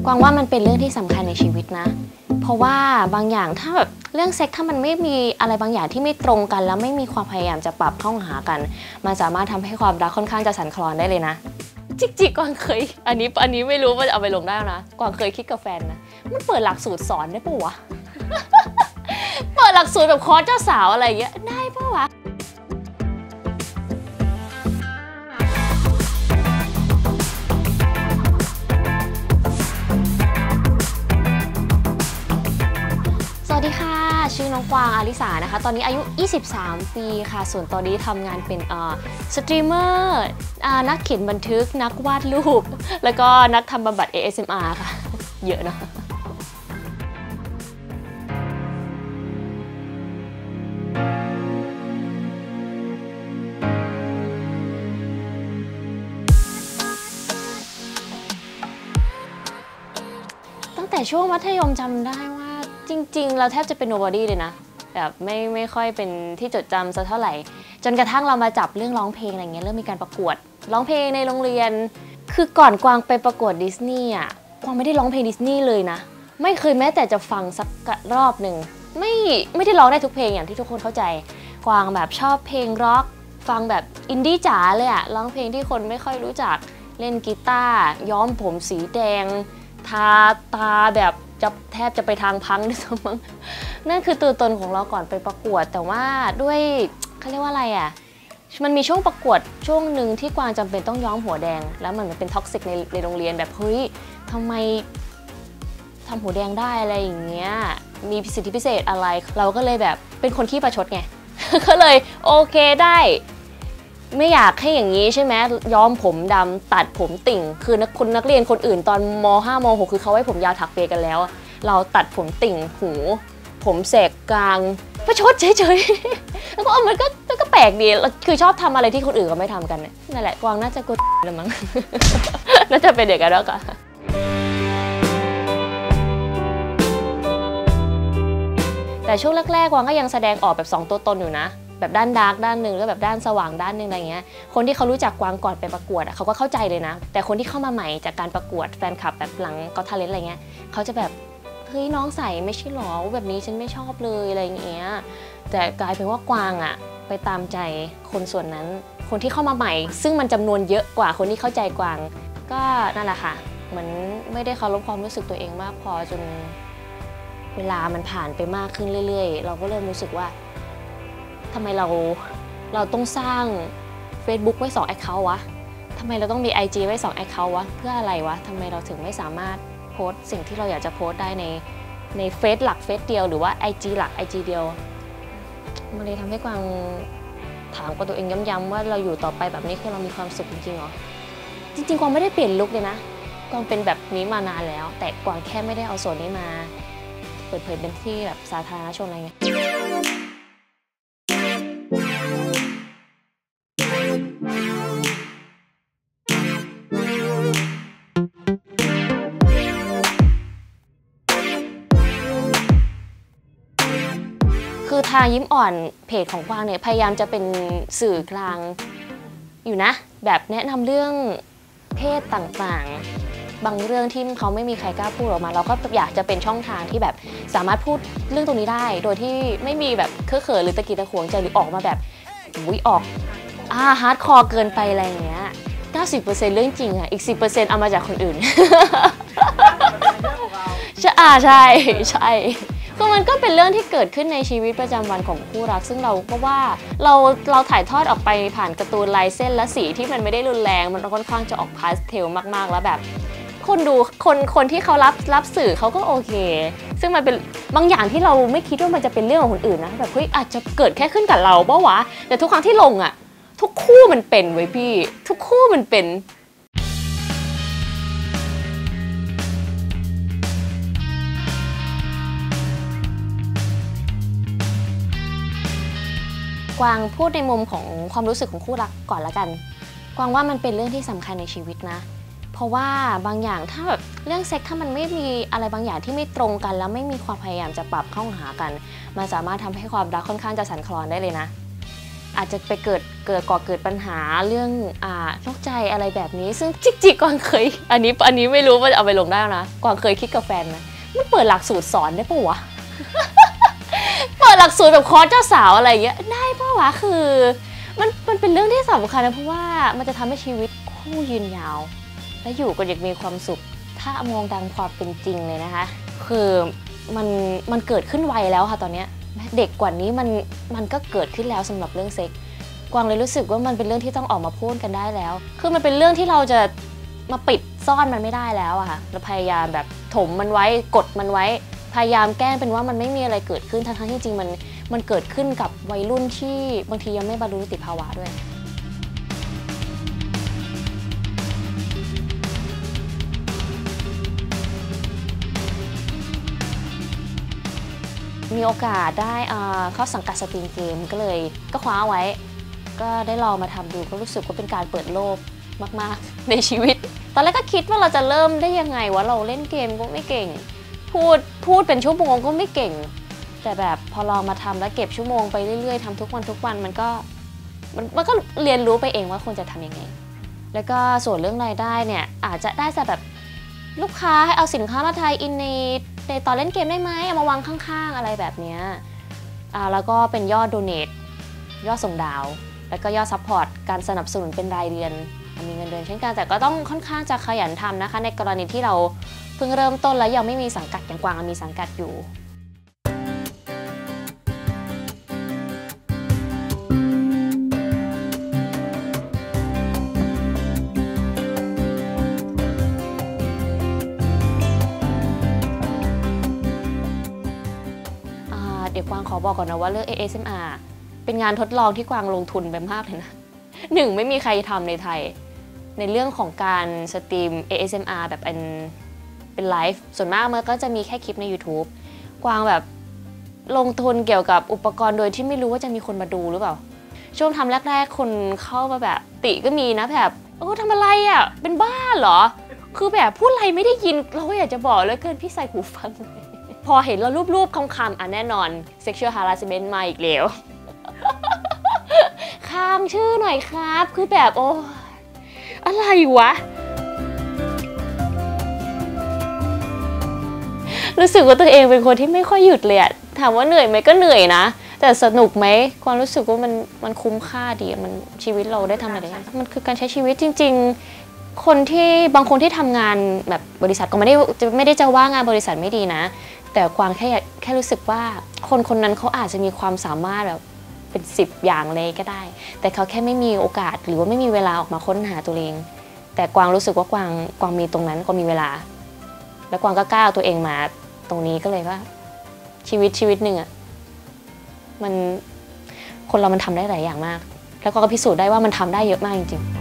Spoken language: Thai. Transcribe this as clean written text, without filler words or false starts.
วางว่ามันเป็นเรื่องที่สำคัญในชีวิตนะเพราะว่าบางอย่างถ้าแบบเรื่องเซ็กถ้ามันไม่มีอะไรบางอย่างที่ไม่ตรงกันแล้วไม่มีความพยายามจะปรับเข้าหากันมันสามารถทำให้ความรักค่อนข้างจะสั่นคลอนได้เลยนะจริงๆกวางเคยอันนี้ไม่รู้ว่าจะเอาไปลงได้นะกวางเคยคิดกับแฟนนะมันเปิดหลักสูตรสอนได้ปะวะ เปิดหลักสูตรแบบคอร์สเจ้าสาวอะไรอย่างเงี้ยได้ปะวะสวัสดีค่ะชื่อน้องกวางอาริสานะคะตอนนี้อายุ23ปีค่ะส่วนตอนนี้ทำงานเป็นสตรีมเมอร์นักเขียนบันทึกนักวาดรูปแล้วก็นักทำบำบัด ASMR ค่ะเยอะเนาะตั้งแต่ช่วงมัธยมจำได้ว่าจริงๆเราแทบจะเป็น nobody เลยนะแบบไม่ค่อยเป็นที่จดจำสักเท่าไหร่จนกระทั่งเรามาจับเรื่องร้องเพลงอะไรเงี้ยเริ่มมีการประกวดร้องเพลงในโรงเรียนคือก่อนกวางไปประกวดดิสนีย์อ่ะกวางไม่ได้ร้องเพลงดิสนีย์เลยนะไม่เคยแม้แต่จะฟังสักรอบหนึ่งไม่ได้ร้องได้ทุกเพลงอย่างที่ทุกคนเข้าใจกวางแบบชอบเพลงร็อกฟังแบบอินดี้จ๋าเลยอะร้องเพลงที่คนไม่ค่อยรู้จักเล่นกีตาร์ย้อมผมสีแดงทาตาแบบจะแทบจะไปทางพังด้วยซ้ำมั้งนั่นคือตัวตนของเราก่อนไปประกวดแต่ว่าด้วยเขาเรียกว่าอะไรอ่ะมันมีช่วงประกวดช่วงหนึ่งที่กวางจำเป็นต้องย้อมหัวแดงแล้วมันเป็นท็อกซิกในโรงเรียนแบบเฮ้ยทำไมทำหัวแดงได้อะไรอย่างเงี้ยมีสิทธิพิเศษอะไรเราก็เลยแบบเป็นคนขี้ประชดไง ก็เลยโอเคได้ไม่อยากให้อย่างนี้ใช่ไหมย้อมผมดำตัดผมติ่งคือนักเรียนคนอื่นตอนม.5 ม.6 คือเขาให้ผมยาวถักเปียกันแล้วเราตัดผมติ่งหูผมแสกกลางประชดเฉยๆแล้วก็มันก็แปลกดีคือชอบทำอะไรที่คนอื่นก็ไม่ทำกันนั่นแหละกวางน่าจะกดละมั้ง น่าจะเป็นเด็กกันแล้วกันแต่ช่วงแรกๆกวางก็ยังแสดงออกแบบ2ตัวตนอยู่นะแบบด้านดาร์กด้านหนึ่งแล้วแบบด้านสว่างด้านหนึ่งอะไรเงี้ยคนที่เขารู้จักกวางก่อนไปประกวดเขาก็เข้าใจเลยนะแต่คนที่เข้ามาใหม่จากการประกวดแฟนคลับแบบหลังก็ทาเลนต์อะไรเงี้ยเขาจะแบบเฮ้ยน้องใส่ไม่ใช่หรอแบบนี้ฉันไม่ชอบเลยอะไรเงี้ยแต่กลายเป็นว่ากวางอะไปตามใจคนส่วนนั้นคนที่เข้ามาใหม่ซึ่งมันจำนวนเยอะกว่าคนที่เข้าใจกวางก็นั่นแหละค่ะเหมือนไม่ได้เคารพความรู้สึกตัวเองมากพอจนเวลามันผ่านไปมากขึ้นเรื่อยๆเราก็เริ่มรู้สึกว่าทำไมเราต้องสร้าง Facebook ไว้2 Account วะทำไมเราต้องมี IG ไว้2 Account วะเพื่ออะไรวะทำไมเราถึงไม่สามารถโพสต์สิ่งที่เราอยากจะโพสต์ได้ในเฟซหลักเฟซเดียวหรือว่า IG หลัก IG เดียวมันเลยทำให้กวางถามกับตัวเองย้ำๆว่าเราอยู่ต่อไปแบบนี้คือเรามีความสุขจริงๆหรอจริงๆกวางไม่ได้เปลี่ยนลุคเลยนะกวางเป็นแบบนี้มานานแล้วแต่กวางแค่ไม่ได้เอาส่วนนี้มาเปิดเผยเป็นที่แบบสาธารณชนอะไรเงี้ยคือทางยิ้มอ่อนเพจของกวางเนี่ยพยายามจะเป็นสื่อกลางอยู่นะแบบแนะนำเรื่องเพศต่างๆบางเรื่องที่เขาไม่มีใครกล้าพูดออกมาเราก็อยากจะเป็นช่องทางที่แบบสามารถพูดเรื่องตรงนี้ได้โดยที่ไม่มีแบบเคอะเขินหรือตะกิดตะขวงใจหรือออกมาแบบออกฮาร์ดคอร์เกินไปอะไรอย่างเงี้ย 90% เรื่องจริงอ่ะอีก 10% เอามาจากคนอื่น ใช่คือมันก็เป็นเรื่องที่เกิดขึ้นในชีวิตประจำวันของคู่รักซึ่งเราก็ว่าเราถ่ายทอดออกไปผ่านการ์ตูนลายเส้นและสีที่มันไม่ได้รุนแรงมันค่อนข้างจะออกพาสเทลมากๆแล้วแบบคนดูคนที่เขารับสื่อเขาก็โอเคซึ่งมันเป็นบางอย่างที่เราไม่คิดว่ามันจะเป็นเรื่องของคนอื่นนะแบบเฮ้ยอาจจะเกิดแค่ขึ้นกับเราเปล่าวะแต่ทุกครั้งที่ลงอ่ะทุกคู่มันเป็นเว้ยพี่ทุกคู่มันเป็นกวางพูดในมุมของความรู้สึกของคู่รักก่อนละกันกวางว่ามันเป็นเรื่องที่สำคัญในชีวิตนะเพราะว่าบางอย่างถ้าแบบเรื่องเซ็กถ้ามันไม่มีอะไรบางอย่างที่ไม่ตรงกันแล้วไม่มีความพยายามจะปรับเข้าหากันมันสามารถทำให้ความรักค่อนข้างจะสั่นคลอนได้เลยนะอาจจะไปก่อเกิดปัญหาเรื่องนอกใจอะไรแบบนี้ซึ่งจริงๆกวางเคยอันนี้ไม่รู้ว่าเอาไปลงได้นะกวางเคยคิดกับแฟนนะมันเปิดหลักสูตรสอนได้ปะวะ เปิดหลักสูตรแบบคอร์สเจ้าสาวอะไรอย่างเงี้ยได้ปะวะคือมันเป็นเรื่องที่สำคัญนะเพราะว่ามันจะทำให้ชีวิตคู่ยืนยาวและอยู่กันอย่างมีความสุขถ้ามองดังความเป็นจริงเลยนะคะคือมันเกิดขึ้นไวแล้วค่ะตอนนี้เด็กกว่านี้มันก็เกิดขึ้นแล้วสำหรับเรื่องเซ็กกวางเลยรู้สึกว่ามันเป็นเรื่องที่ต้องออกมาพูดกันได้แล้วคือมันเป็นเรื่องที่เราจะมาปิดซ่อนมันไม่ได้แล้วอะค่ะเราพยายามแบบถมมันไว้กดมันไว้พยายามแกล้งเป็นว่ามันไม่มีอะไรเกิดขึ้นทั้งที่จริงมันเกิดขึ้นกับวัยรุ่นที่บางทียังไม่บรรลุนิติภาวะด้วยมีโอกาสได้เข้าสังกัดสตรีมเกมก็คว้าไว้ก็ได้ลองมาทำดูก็รู้สึกว่าเป็นการเปิดโลกมากๆในชีวิตตอนแรกก็คิดว่าเราจะเริ่มได้ยังไงว่าเราเล่นเกมก็ไม่เก่งพูดเป็นชั่วโมงก็ไม่เก่งแต่แบบพอลองมาทำแล้วเก็บชั่วโมงไปเรื่อยๆทำทุกวันมันก็เรียนรู้ไปเองว่าควรจะทำยังไงแล้วก็ส่วนเรื่องรายได้เนี่ยอาจจะได้จากแบบลูกค้าให้เอาสินค้ามาไทยอินในตอนเล่นเกมได้ไหมเอามาวางข้างๆอะไรแบบนี้แล้วก็เป็นยอดโดเนทยอดส่งดาวแล้วก็ยอดซัพพอร์ตการสนับสนุนเป็นรายเดือนมีเงินเดือนเช่นกันแต่ก็ต้องค่อนข้างจะขยันทำนะคะในกรณีที่เราเพิ่งเริ่มต้นแล้วยังไม่มีสังกัดอย่างกวางมีสังกัดอยู่เดี๋ยวกวางขอบอกก่อนนะว่าเรื่อง ASMR เป็นงานทดลองที่กวางลงทุนไปมากเลยนะ1ไม่มีใครทำในไทยในเรื่องของการสตรีม ASMR แบบเป็นไลฟ์ส่วนมากมันก็จะมีแค่คลิปใน YouTube กวางแบบลงทุนเกี่ยวกับอุปกรณ์โดยที่ไม่รู้ว่าจะมีคนมาดูหรือเปล่าช่วงทำแรกๆคนเข้ามาแบบติก็มีนะแบบทำอะไรอ่ะเป็นบ้าเหรอคือแบบพูดอะไรไม่ได้ยินเราก็อยากจะบอกแล้วเกินพี่ใส่หูฟังพอเห็นเรารูปๆคำๆแน่นอน sexual harassment มาอีกแล้วข้ามชื่อหน่อยครับคือแบบอะไรวะรู้สึกว่าตัวเองเป็นคนที่ไม่ค่อยหยุดเลยอะถามว่าเหนื่อยไหมก็เหนื่อยนะแต่สนุกไหมความรู้สึกว่ามันคุ้มค่าดีมันชีวิตเราได้ทำอะไรมันคือการใช้ชีวิตจริงๆบางคนที่ทำงานแบบบริษัทก็ไม่ได้จะว่างานบริษัทไม่ดีนะแต่กวางแค่รู้สึกว่าคนนั้นเขาอาจจะมีความสามารถแบบเป็น10อย่างเลยก็ได้แต่เขาแค่ไม่มีโอกาสหรือว่าไม่มีเวลาออกมาค้นหาตัวเองแต่กวางรู้สึกว่ากวางมีตรงนั้นก็มีเวลาแล้วกวางก็กล้าเอาตัวเองมาตรงนี้ก็เลยว่าชีวิตหนึ่งอ่ะมันคนเรามันทำได้หลายอย่างมากแล้วก็พิสูจน์ได้ว่ามันทำได้เยอะมากจริงๆ